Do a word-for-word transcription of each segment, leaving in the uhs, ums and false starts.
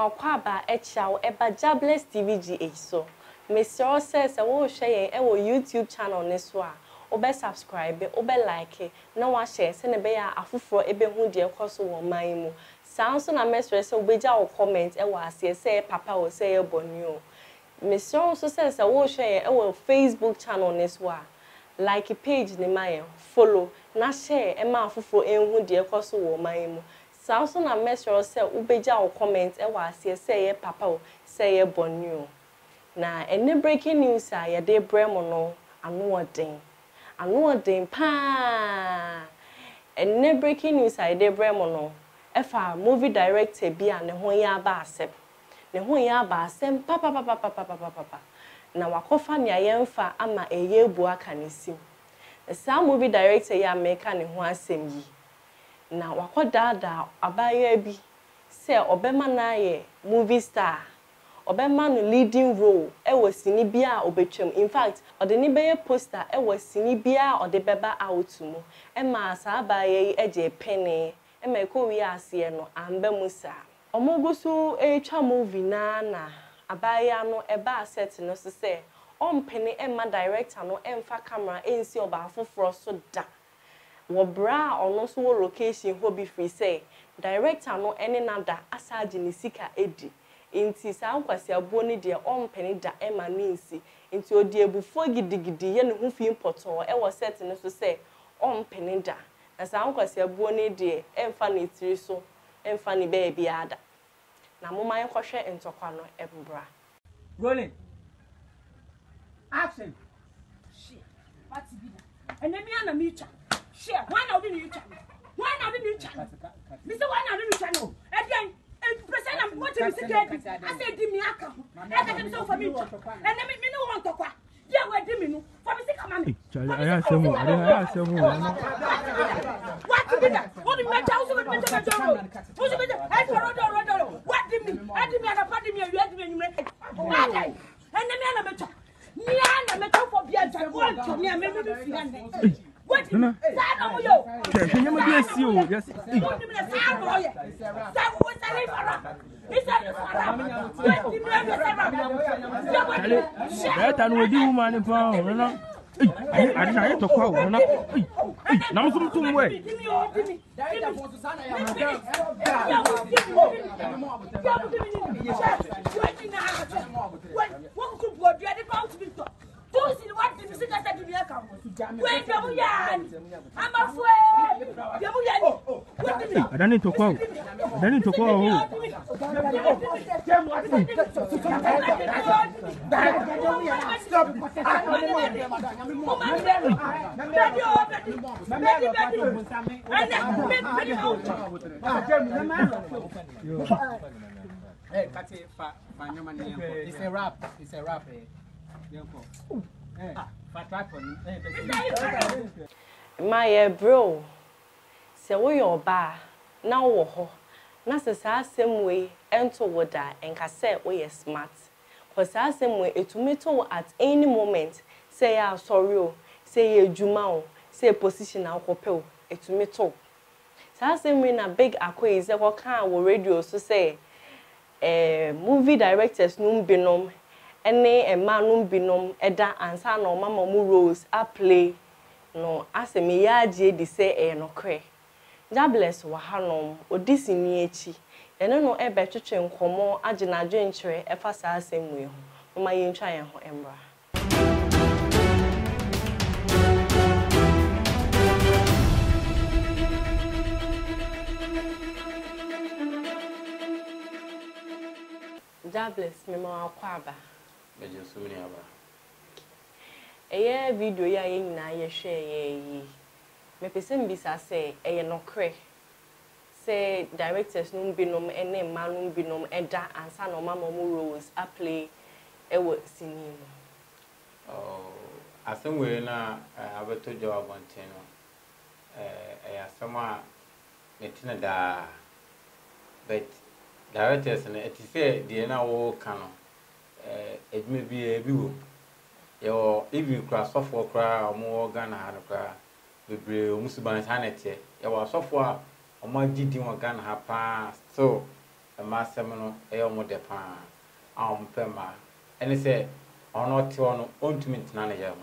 Kwaba echaw eba Jobless T V G H so. Mister says I will share our YouTube channel neswa. Obe subscribe, obe like, na wa share send be ya afufro ebe hu de ekoso wo man mu. Sound so na mesre say obeja o comment e wa ase say papa o say e bonu. Mister also says I will share our Facebook channel neswa. Like page ne my follow na share e ma afufro enhu de ekoso wo man mu. Sound na mesre say obeja o comment e wa ase say papa o say e bonu. Na any breaking news a ye de bremo no anu odin. Anu odin pa. Any breaking news a ye de bremo no efa movie director bi a ne ho ya ba asem. Ne ho ya ba asem pa pa pa pa pa pa pa pa. Na wakofa ne ayemfa ama eye ebu aka ne sim. Sa movie director ya meka ne ho asem yi. Na wakodada abaya bi se obema na ye movie star. Obema no leading role e was sini bia obetwam. In fact, ode ni beye poster e was sini bia ode beba out mu. E ma sa abaye eje pene. E ma ko wi ase no amba musa. Omogusu e twa movie na na abaye no e ba set no so say on pene e ma director no emfa camera ensi oba afoforo so da. Wo bra ono so wo location ho bi free say director no ene nada asaje ni sika edi. Inti sa nkwasi abuo ni de ompeni da ema ninsi inti odi ebufo gidigidi ye ne hu fi important e wo set ne so say ompeni da na sa nkwasi abuo ni de emfa na itiri so emfa ni baby ada na moma yen kohwe entokwa no embra rolling action shit what be that and me ana me cha shit why now do you cha why now do you cha me say why now do you cha no e present am what you say I said di me aka e ka dem so for me and me me no want to kwa ya we di me no for me say come am Charlie I have some I have some what be that what me tell you me tell you what be that I for rodo rodo what di me I di me na pa di me wi di me nyumre and me na me cha ni na me cha for bia cha want to me me me fi han what no no yo she nyama bi asi o yes what di me na sa no ye sa wo sa le fara Charlie better no di woman pa o no eh ari na ye to kwa o no eh na mo sum tum we Adani to kwa Adani to kwa o stop hey kati fa fa nyoma ni yanko it's a rap it's a rap yanko eh fa track on eh my bro se wo yo ba na wo ho na se sa asem we ento woda enka se wo ye smart for sa asem we etumeto at any moment say ya sorry o say ye juma o say position akope o etumeto sa asem we na big akoyi se ko kan wo radio so say eh movie directors num binom ene e ma num binom eda ansa na o mama mu roles a play no asem ya age di say e no kre Jobless wa hanom odisi ni echi ene no ebe twetwe nkomo aginajo nkyere efa sa asem we ho mama ye ntwa ye ho embra Jobless me ma Kwaba beje sumini aba eye video ya ye nyina ye hwe ye yi me pese mbisa say eye no kre say directors num binom ene manum binom eda ansa no mama mu roles a play e wo sini oh asem we na abeto jawab onten no eh eh asem a metina da but directors na eti say de na wo kano eh edme bi e bi wo yo even class of for cra omo organ ha no cra bebre omusuban sanete ya wa sofo a omo gidi won Ghana ha pa so ma asem no e omo de pa a omo pe ma ene se ono te ono ontumi ntena na ya ho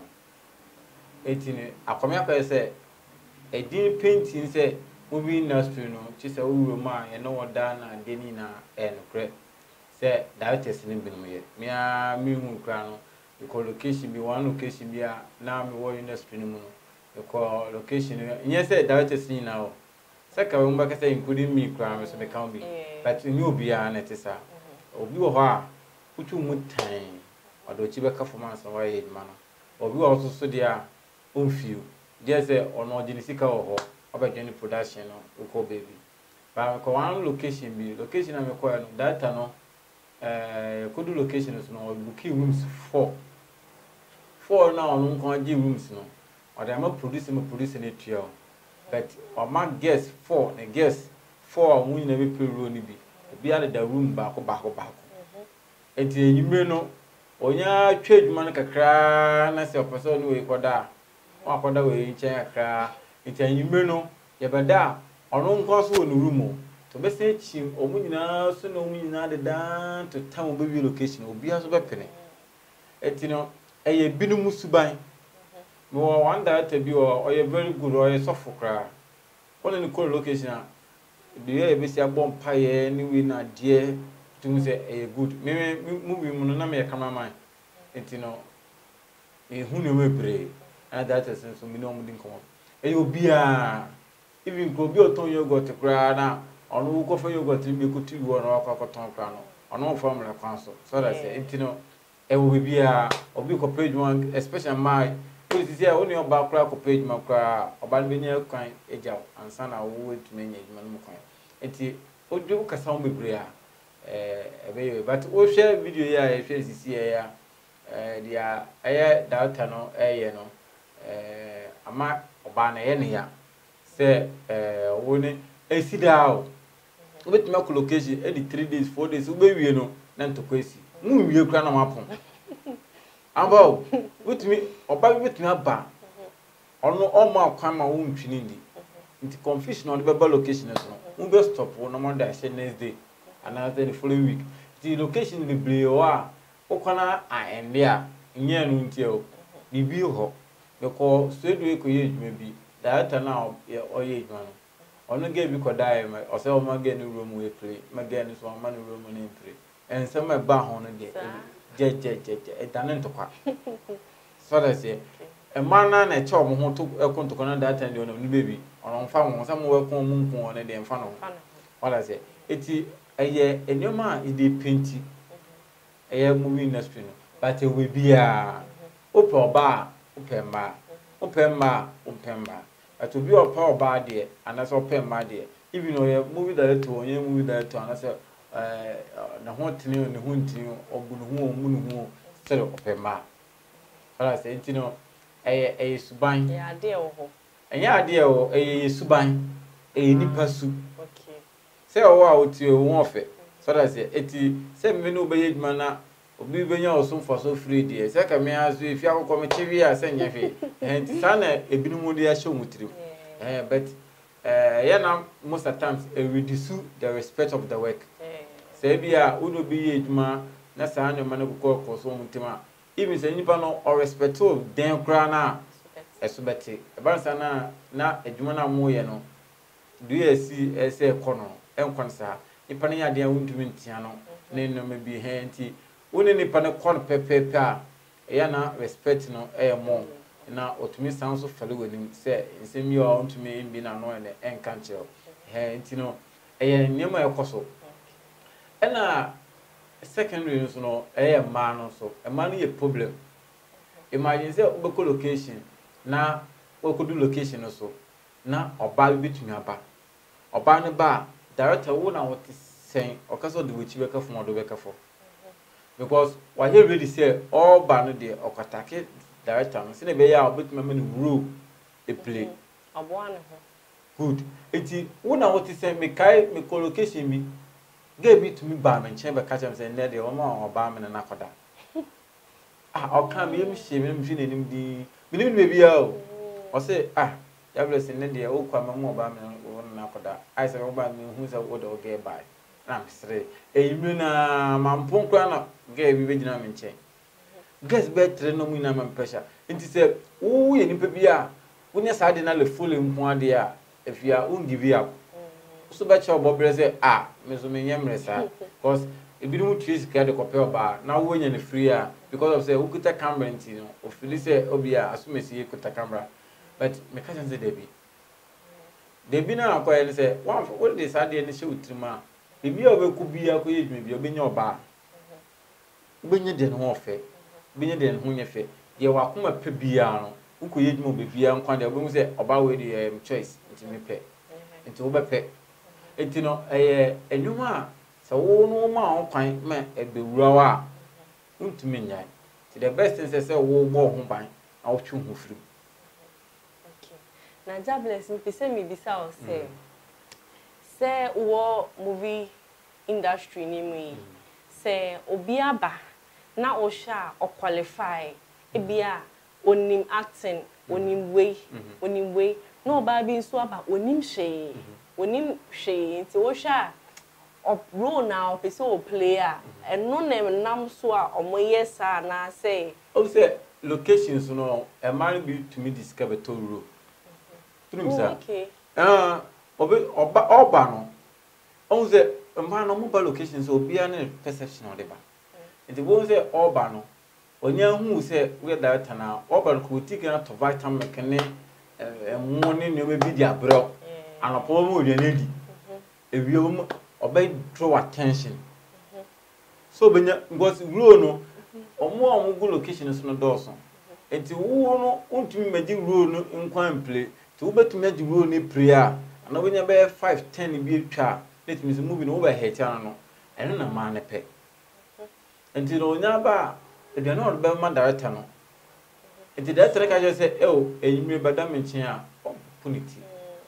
etini akomya kwa se edin painting se movie industry no chi se wo ma ye no woda na de ni na e no kre se directors ni bi no ye me a me hu kra no because location bi one location bi a na me wo industry no mu no because location nye se directors ni na o se ka wo mbaka se including me kra me so me can be but ni obi a na tesa obi wo ho a utu mu tan odo chi be ka performance no wa ye ma no obi wo so so dia on feel just say ono jini sika wo ho obedwene production no uko baby ba ko one location bi location na me ko no data no eh kodu location no booking rooms four four na ono nko agi rooms no or they am produce me produce na tuo but o ma guest four na guest four mu nyina be payroll ni bi bi ala da room ba ko ba ko ba ko enti enyime no onya twadwuma no kakra na se opeso no we koda o akoda we nchen kakra enti enyime no ye beda ono nko so no room to be say chi omu nyina so no omu nyina de dan to town baby location obi aso be pene enti no eye binu musuban me wo one director bi o ye very good o ye sofo kra one ni call location a de ye be si abom paye ni we na de to say eye good me movie mu no na me cameraman enti no e hu ne we bre and that is so me no mu din komo eye obi a even ko bi o ton yogurt kra na ono ko fa yogurt bi ko ti wo na akwa ton kra no ono formula kwan so so that say enti no e wo bi a obi ko page one especially my police say oni oba kra ko page ma kra oba be nya kwan eja ansa na wo wetu nya ejuma no kwan enti odu kasa wo bebre a eh ebe but o share video ya e share sisi ya eh dia eh data no eh no eh ama oba na ye ne ya se eh woni esida o obetumi ko location e di three days four days ube wie no na ntoko esi mu wie kra na mapon amba obetumi oba obetumi aba ono omo akwan ma wo ntwini ndi nti confusion on the beba location so no mu be stop wo no mo da she next day another the following week the location the blue wa okwana a ende a nye no nti o bibi ho because studio e ko ye djuma bi data na o ye djuma no ono ge bi ko dai ma o se o ma ge ni room we play ma ge ni so ma ni room ni play en se ma ba ho no de je je je je e dan nto kwa so that say e ma na na che o mo ho to e ko nto na data ndi ono ni baby ono mfa mo se mo we ko mo nko ono de mfa no wala say eti eye enyoma ide painti eye movie industry no but e we bia ope oba ope ma ope ma ope ma at obi opa oba de anase ope ma de even no ye movie director onye movie director anase eh na ho tini ne ho ntini obu no ho omu no ho sele ope ma ala se ntino eye eye suban ya ade wo ho enya ade wo eye suban eye nipa su se owa oti wo ofe so that say eti se me no be yedma na obi benya osun for so free dey se ka me aso efi akoko me chiwi a se nya fe enti sana ebinu mu dey ahye omutrim eh but eh ya na most of times e reduce the respect of the work se bia uno bi yedma na sa anya man ko ko so mutima even se nipa no o respect o den kra na esobeti e ba sa na na edwuma na mo ye no do ye si ese kono enkonsa nipa ne yade awuntumi ntia no ne no me bi he nti woni nipa ne kon pepepe a eya na respect no e mo na otumi san so fale wani se nsem yo awuntumi bi na no ne enkanche he nti no eye nyema ekoso ena secondary no so no eye ma no so e ma no ye problem imagine say obeko location na okodu location no so na oba bitumi aba oba ne ba director wo na what is saying okaso de wechi beka fo modo beka fo because why he really say all ba no de okatake director no se ne be ya obetuma me no rule e play abo an ho good eti wo na what is saying me kai me collocation bi ge bi to me ba me nchen be ka chem say ne de o ma oba me na koda ah o kan me yem hye me mfi nanim di me nim be bia o o say ah ya bless ne de o kwa me mo oba me na koda I say oba me hu say wo de o ge bai na mesre eyimi na mampon kra na ge bi begina me nche gas betre no mu na man pressure nti se wo ye nipa bi a wonya saade na le full nko ade a afia un give up so be che obobre se ah me so me nyemre sa because ebi no trees ka de kopel ba na wo nya ne free a because of say wo kuta camera nti no o feel say obi a asumesi kuta camera but me ka say debi debi na akoye say one what dey saade ne she utrima ebi obeku bia ko ye dwuma bi obenya oba obenya de no ofe obenya de no nyefe ye wakoma pe bia no uko ye dwuma bia nkwa de obemu say oba we dey choice nti me pe nti wo be pe nti no eh enwuma a so wo no ma on kwan ma ebewura wa untumi nyai ti the best thing say wo bo ho ban a wo twu ho firi okay na Jobless me say me bisa o say say wo movie industry ni mu say obi aba na o sha o qualify e bia onim acting onim way onim way no ba bi nso aba onim hwe onim hwe nti wo sha of role now person o player and no name nam so a omoyesa na say o say locations no e man be to me discover to rule trim sa okay ah oba oba oba no o say man no mobile locations obi an perception of the ba nti wo say oba no onya hu say we director na oba ko tika to vitamin mekene e mo ne ne be bi abro anopo mo odi na di ebi o obey draw attention mm-hmm. So benya because rule no omo omo go locations no doso enti wo no untumi magi rule no nkwan play ti wo betumi agi rule ni prayer ana benya be five ten bi atwa let me movie no wo be hit an no eno na ma ne pe enti no nya ba e de no be ma director no enti director ka je say e o eyimre badam nchen a opportunity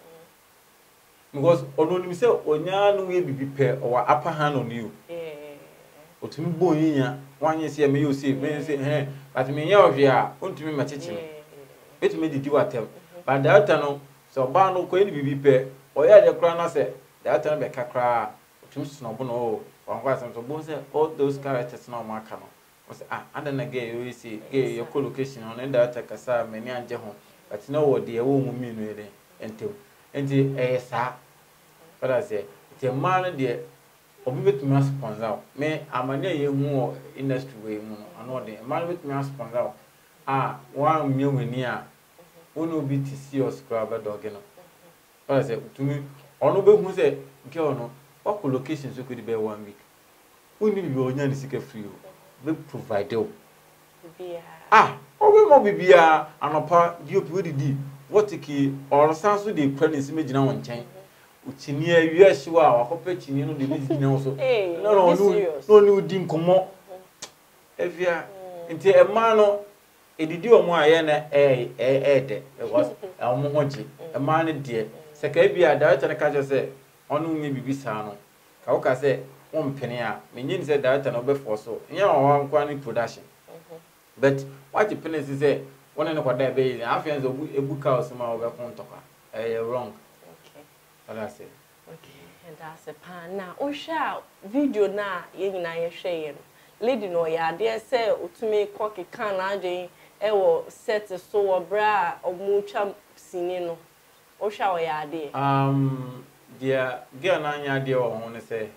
because ono ni say onya no we bibi pe o wa upper hand on you eh otumi bo yinya wanye say me you say me say eh but me nya ohwe a ontumi machechi no betumi didi watem but that no so ba no ko ni bibi pe o ya de kra na say that no be kakra otumi so bo no wan kwa some so bo say all those characters na o maka no o say ah and na ge you say ge your collocation on that kasa me ni anje ho but no wo de wo mu mi no ere entem enti eh sa but I say the man de obi betumi sponsor me amane ye hu industry we mu no ano de man betumi sponsor ah one me wani a ono bi ti serious crowd dog no but I say tumi ono be hu say nke ono what location so could be one week oni bi onya ni sika free o be provide o bibia ah obi mo bibia anopa di opi we di what ki or sanso de premise me gina won chen uchini awia hyewa a wakopa chini no de bi gina so no no no no ni udi nkomo evia nti e ma no edidi omo aye na eh eh de because omo hoji e ma no de se ka bia director ka je se onu nyi bibi sa no ka wo ka se won pene a menyi ni se director no be force so nya wa nkwa ni production but what the pene se one no kwada be yi afian zo ebuka osuma wo be kontoka eh wrong okay what I say okay and that's a pan na o sha video na ye nyina ye hwe ye no lady no ya de se otumi koke kan na adwen e wo set so wo bra omutwa sini no o sha wo ya de um dia dia na anya de wo ho ne se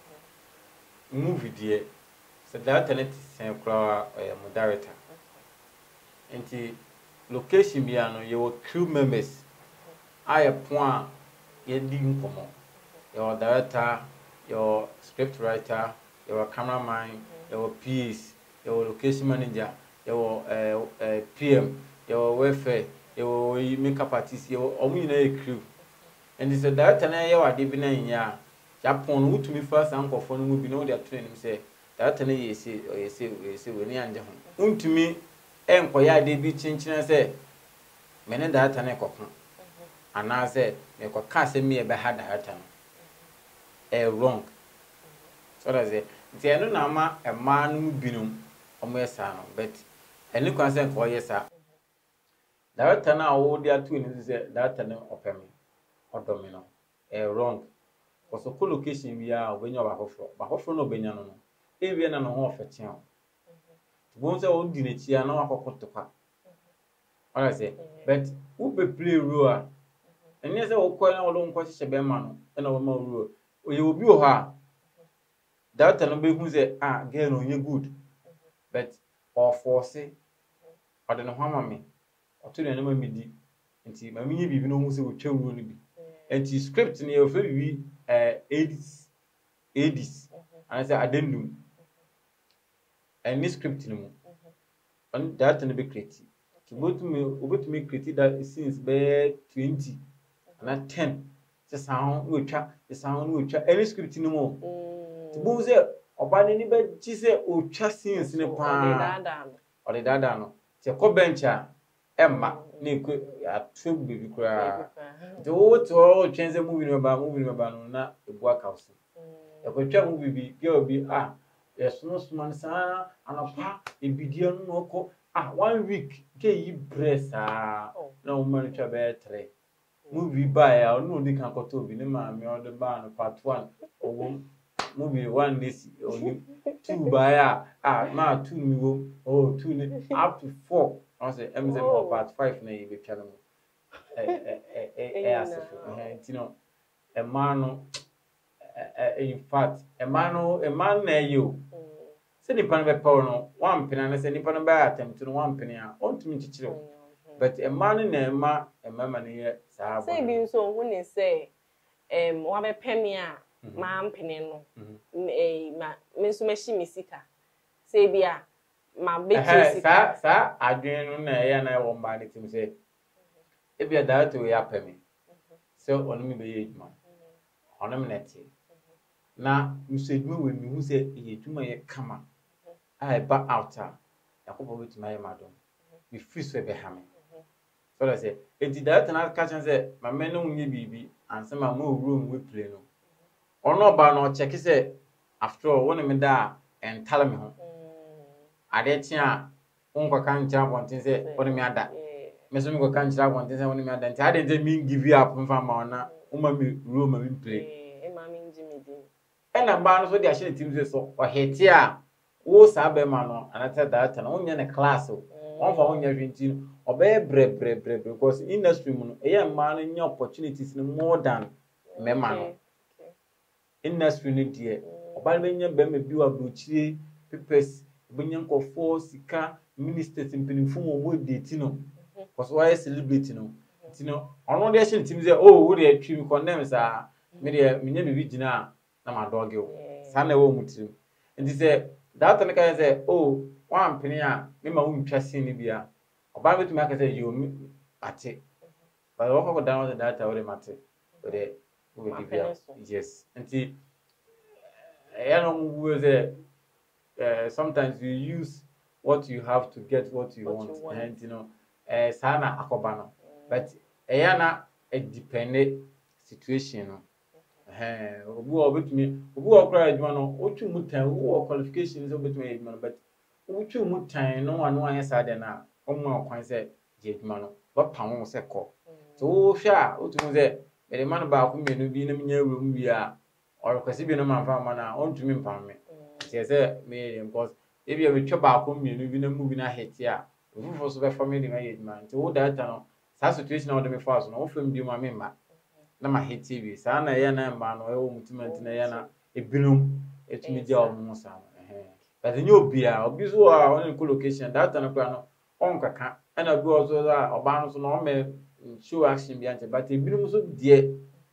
movie die se that net sen kra eh moderator enti location bia no your crew members aya point ye di nkomo your director your script writer your cameraman your P S your location manager your uh, uh, P M your welfare your makeup artist your omu na crew and this director na ye wade bi na nya Japon wutumi first ankofo no mu bi no dey train him say director na ye say ye say ye say we ni anje ho untumi enkoya de bi chinchina say me ne director na ekoko ana say me ko ka say me e be ha director no eh wrong so that's it the eno na ma e ma no binum omo yesa no but eni kwan say ko yesa director na wo dey atu ni say director na opemi odomi no eh wrong Because of co-location we are when you're back for back for no benya no. Even na no ho ofetia. Won say won di na chi na akokko kwa. All I say, but who be play role? And yes, I will call na wo nko hye be ma no. Na wo ma role. Oye obi o ha. That no be hu say ah girl no you good. But or force or the no hama me. Or to na ma me di. Nti ma me bibi no hu say wo twa role no bi. Nti script na e fa bi eh eighties eighties. And I say addendum. And this script no. And that no be creative. To go to me, over to me creative that since be twenty and ten. The sound we try, the sound we try. Any script no more. To go say, oba ni be chi say o twa scenes ne pa. Or the dada no. Se ko bencha emma ni ku atwe baby kura. The wo to o twenze movie no ba movie no ba no na ebu aka so. E ko twa movie bi girl bi ah yes no man sa anapa ebidia no ko ah one week ke yi breast ah na o man twa be three movie by ah no di kan ko to bi ne ma me o de ba no part one o movie one this only two by ah ah ma two ni wo oh two ni up to four I say em say part five na yi be twa no eh eh eh eh asefo eh you know e man no in fact a man a man na you say ni pan be power no one penny na say ni pan be attempt no one penny a on to me chichire but a man na ma a mama na ye sa say bi so hu ni say em wa be pemi a ma penny no eh ma me so machi misika say bia ma be chi sa sa adwen no na ye na wo ma ni tim say e bia da to ya pemi so on me be ye djuma on me neti na musedwuma we mi hu se ye dwuma ye kama ai ba outer yakobo bit my madam we free so be ha me so that say enti that na ka chan say ma me no nyi bibi anse ma mo room we play no ono ba no check say after all won me da en tala me ho ade tia won kan ncha bontin say won me ada me so me ko kan ncha bontin say won me ada enti ade je me give you up mfa ma ona o ma me room ma me play e ma me nji me di ena ba no so dia hye team say so o hete a wo sa be ma no anata data na wonya ne class o won fa wonya hwenti obey bre bre bre because industry mu no e ya ma no nya opportunities no more than me ma no industry no die oba be nya be me bi wa brochire papers be nya nkofo sika ministers impinifo mo mo date no because why celebrity no ti no ono de hye team say oh wo de atwi mi condemn sa me de me nya me bi gina na ma dog o sa na wo mutirim nti say that time can say oh one penny a me ma wo ntwa sin ni bia oba betu ma ka say you ate but wo ko down the data we mate we de we give you yes nti eh no we say uh, sometimes you use what you have to get what you, what want. you want and you know eh sana akoba no but eh na a dependent situation no eh obu obetumi obu okra adwuma no otu mutan wo qualifications obetumi adwuma no but otu mutan no anu anya sade na omo akwan se je adwuma no ba pam wo se ko so wo hwa otu mu se be man ba ko menu bi na mnya awum bi a or kwasi bi no man fa ma na ontumi mpam me se se me because e bi e twa ba ko menu bi na mu bi na hete a ofu so be family ma ye adwuma nti wo data no sa situation na wo de me fa so no wo fam bi ma me ma na ma hete bi sa na ye na mba no e wo mutimenti na ye na ebinum etumi dia o mu sa eh but nyo bia obi so a on location data na kwa no on kaka na bi o so a oba no so no me show action bi ante but ebinum so die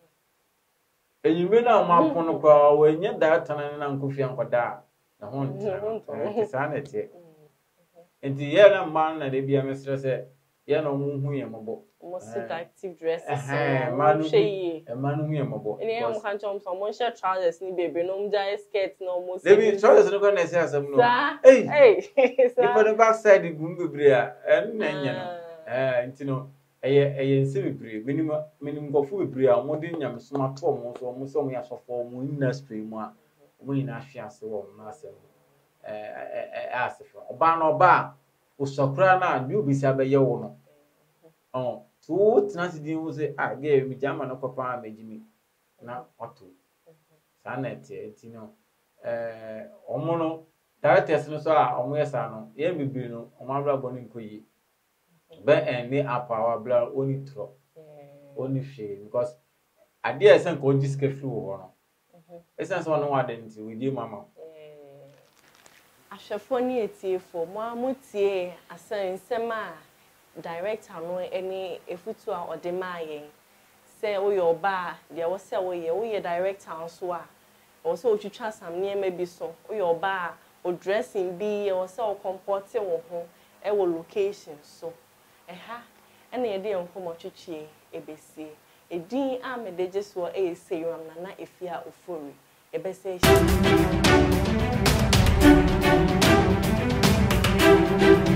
enyime na ma pono kwa wenye data na na nkofia nkoda na ho ntia sa na tie enti ye na mba na de bia mesre se ye no mu hu ye mobo most active dresses eh manu e manu hu ye mobo ene am kan chom so mo share trousers ni baby no mja skirt no mo se baby trousers no kan na se asem no hey hey sa if on the back side gum bebre a en na nya no eh enti no eye eye nse bebre minimum minimum gofu bebre a mo de nyam so ma to mo so mo so mo ya sofo mo industry mu a mo ina hwe ase wo na asem eh eh asefo oba na oba usokra na bi obi aba ye wo no oh so tina si din wo say ah ge mi jama no kopa amejimi na auto sanet enti no eh omo no directors no so a omo yesa no ye bibiri no omo abra boni nkoyi be en ni apawa bra oni tro oni hwe because ade esen ko jiske free wo no esen so no wade nti we dey mama ahwefo ni etiefo mo amutie asan nsema director no eni efutu a odema yen se wo yo ba de wo se wo ye wo ye director so a wo se otwitwa sam niema bi so wo yo ba o dressing bi wo se o comport wo ho e wo location so eha ena ye de enkomo twitwie ebesi edin a medeje so e ese yam na na efia ofori ebese Thank you.